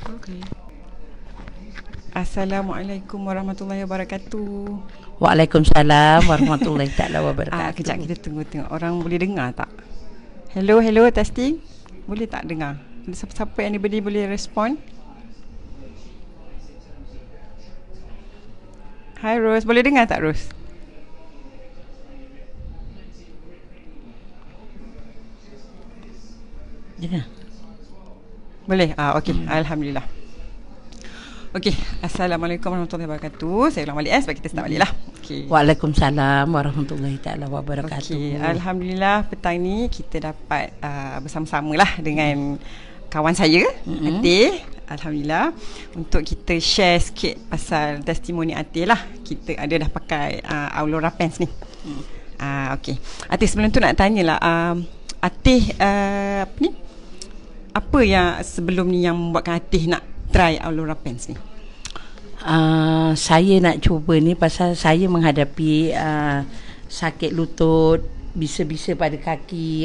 Okay. Assalamualaikum warahmatullahi wabarakatuh. Waalaikumsalam warahmatullahi taala wabarakatuh. Kejap kita tengok orang boleh dengar tak? Hello, testing. Boleh tak dengar? Siapa yang boleh respon? Hai Ros, boleh dengar tak Ros? Dengar. Boleh? Okey. Alhamdulillah. Okey. Assalamualaikum warahmatullahi wabarakatuh. Saya ulang balik sebab kita start balik lah. Okay. Waalaikumsalam warahmatullahi taala wabarakatuh. Okey. Alhamdulillah petang ni kita dapat bersama-sama lah dengan kawan saya, Atih. Alhamdulillah. Untuk kita share sikit pasal testimoni Atih lah. Kita ada dah pakai Aulora Pens ni. Okey. Atih, sebelum tu nak tanyalah, Atih apa yang sebelum ni yang membuatkan Atih nak try Aulora Pens ni? Saya nak cuba ni pasal saya menghadapi sakit lutut, bisa-bisa pada kaki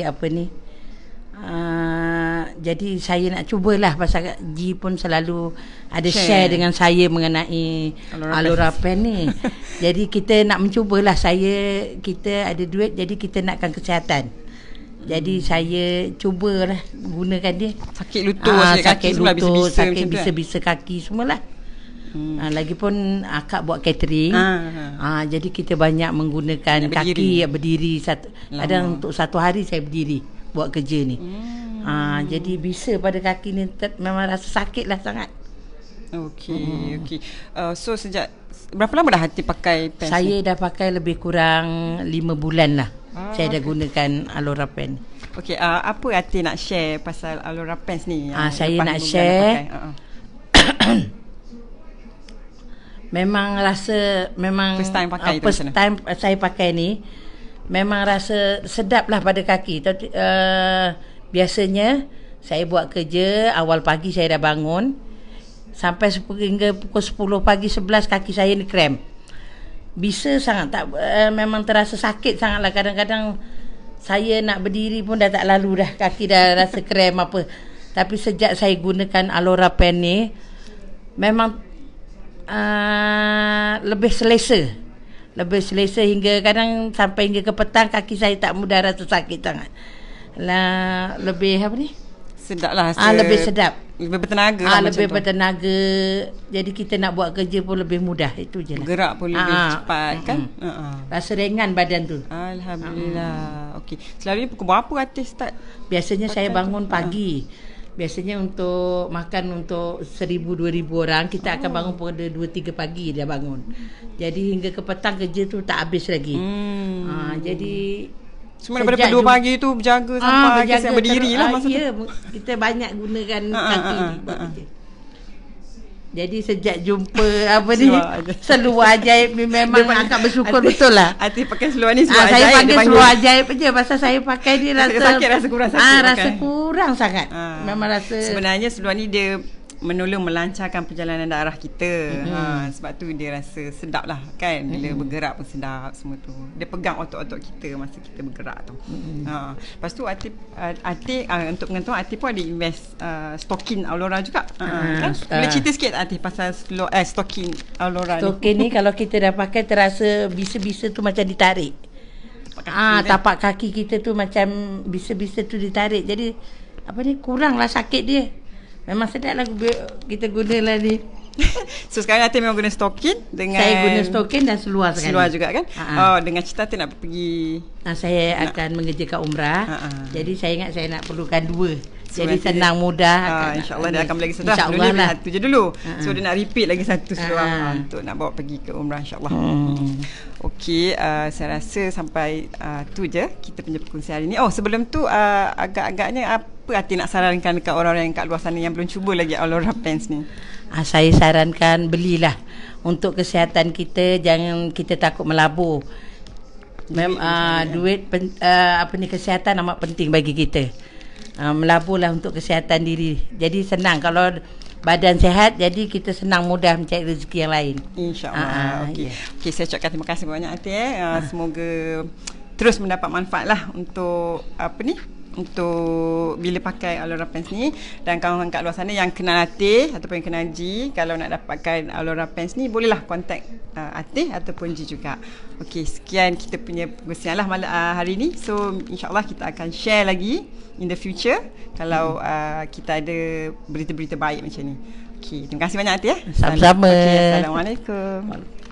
jadi saya nak cubalah pasal G pun selalu ada share dengan saya mengenai Aulora Pens ni. Jadi kita nak mencubalah, kita ada duit, jadi kita nakkan kesihatan. Jadi saya cubalah gunakan dia. Sakit lutut, sakit lutut, sakit bisa-bisa kaki semualah. Lagipun akak buat catering. Jadi kita banyak menggunakan kaki berdiri kadang untuk satu hari saya berdiri buat kerja ni. Jadi bisa pada kaki ni memang rasa sakit lah sangat. Okey. So sejak berapa lama dah Atih pakai pens? Saya dah pakai lebih kurang 5 bulan lah. Saya dah gunakan Aulora Pens. Okey, apa Atih nak share pasal Aulora Pens ni? Saya nak share. Memang first time pakai time saya pakai ni memang rasa sedap lah pada kaki. Biasanya saya buat kerja awal pagi, saya dah bangun sampai hingga pukul 10 pagi 11 kaki saya ni krem. Bisa sangat tak, memang terasa sakit sangatlah. Kadang-kadang saya nak berdiri pun dah tak lalu dah, kaki dah rasa krem apa. Tapi sejak saya gunakan Aulora Pens ni memang lebih selesa hingga kadang sampai hingga ke petang kaki saya tak mudah rasa sakit sangat lah. Lebih sedap lah, lebih sedap, lebih bertenaga lah, lebih bertenaga. Jadi kita nak buat kerja pun lebih mudah. Itu je lah, gerak pun lebih cepat kan. Rasa ringan badan tu. Alhamdulillah. Okey, selalunya pukul berapa Atih start? Biasanya saya bangun pagi. Biasanya untuk makan untuk 1,000-2,000 orang, kita akan bangun pukul 2-3 pagi dah bangun. Jadi hingga ke petang kerja tu tak habis lagi. Jadi semua daripada 2 pagi tu berjaga sampai saya berdiri lah masa ya, kita banyak gunakan kaki ni. Jadi sejak jumpa seluar ajaib ni memang akak bersyukur betul lah. Atih pakai seluar ni seluar ajaib. Saya pakai seluar ajaib je pasal saya pakai dia rasa kurang sakit. Rasa kurang sangat. Memang rasa sebenarnya seluar ni dia menolong melancarkan perjalanan darah kita. Sebab tu dia rasa sedap lah kan. Bila bergerak pun sedap semua tu. Dia pegang otot-otot kita masa kita bergerak tu. Lepas tu Atih untuk pengetahuan, Atih pun ada invest stokin Aulora juga. Kan? Boleh cerita sikit Atih pasal stokin Aulora ni? Stokin ni kalau kita dah pakai terasa bisa-bisa tu macam ditarik. Tapak kaki kita tu macam bisa-bisa tu ditarik. Jadi kuranglah sakit dia. Memang sedap lah kita gunalah ni. So sekarang Atih memang guna stokin dengan... Saya guna stokin dan seluar sekali. Seluar juga kan? Dengan cita Atih nak pergi... saya akan mengerjakan umrah. Jadi saya ingat saya nak perlukan 2. Jadi senang mudah. InsyaAllah dia akan lagi sedap. Dulu dia satu je dulu. So dia nak repeat lagi satu seluar untuk nak bawa pergi ke umrah insyaAllah. Okey, saya rasa sampai tu je kita punya perkongsian hari ni. Sebelum tu agak-agaknya apa Atih nak sarankan dekat orang-orang yang kat luar sana yang belum cuba lagi Aulora Pens ni? Saya sarankan belilah. Untuk kesihatan kita, jangan kita takut melabur. Duit kesihatan amat penting bagi kita. Melaburlah untuk kesihatan diri. Jadi senang kalau badan sihat, jadi kita senang mudah mencari rezeki yang lain. InsyaAllah. Okey, saya ucapkan terima kasih banyak Atih. Semoga terus mendapat manfaat lah untuk untuk bila pakai Alora Pants ni. Dan kawan-kawan kat luar sana yang kenal Atih ataupun yang kenal G, kalau nak dapatkan Alora Pants ni, bolehlah contact Atih ataupun G juga. Okey, sekian kita punya perkongsian lah hari ni. So insyaAllah kita akan share lagi in the future kalau kita ada berita-berita baik macam ni. Okey, terima kasih banyak Atih ya. Sama-sama. Okay, Assalamualaikum.